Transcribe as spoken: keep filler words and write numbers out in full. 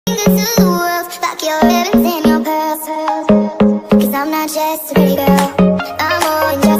to the world, like your ribbons and your pearls. Cause I'm not just a pretty girl, I'm more than just